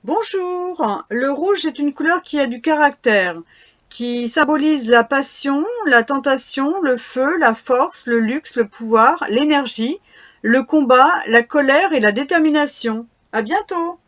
Bonjour, le rouge est une couleur qui a du caractère, qui symbolise la passion, la tentation, le feu, la force, le luxe, le pouvoir, l'énergie, le combat, la colère et la détermination. À bientôt!